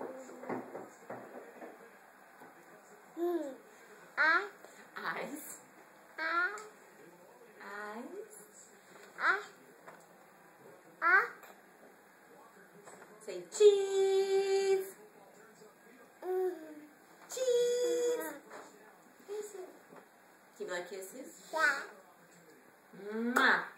Eyes. Say cheese. Cheese. Give like kisses. Yeah. Mwah.